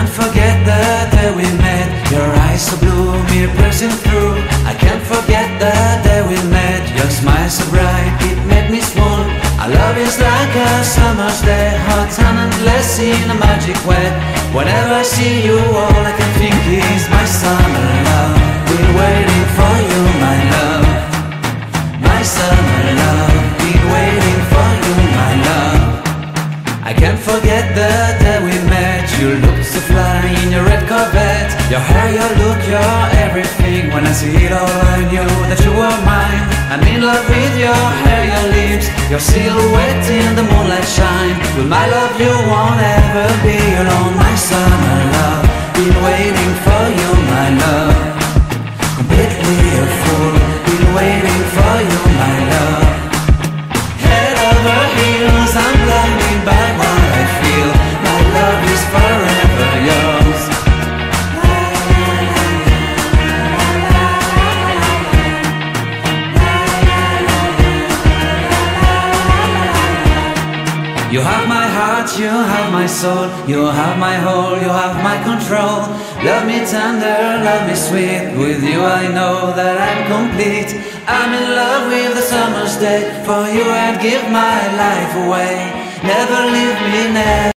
can't forget the day we met. Your eyes so blue, me piercing through. I can't forget the day we met. Your smile so bright, it made me swoon. Our love is like a summer's day, hot and endless in a magic way. Whenever I see you, all I can think is my summer love. Been waiting for you, my love. My summer love. Been waiting for you, my love. I can't forget the day we met. You looked so fly in your red Corvette. Your hair, your look, your everything. When I see it all, I knew that you were mine. I'm in love with your hair, your lips, your silhouette in the moonlight shine. With my love you won't ever be alone. My summer love, been waiting for you, my love. Completely a fool, been waiting for you, my love. Head over heels, I'm blinded by what I feel. My love is forever yours. You have my heart, you have my soul. You have my whole, you have my control. Love me tender, love me sweet. With you I know that I'm complete. I'm in love with the summer's day. For you I'd give my life away. Never leave me, never.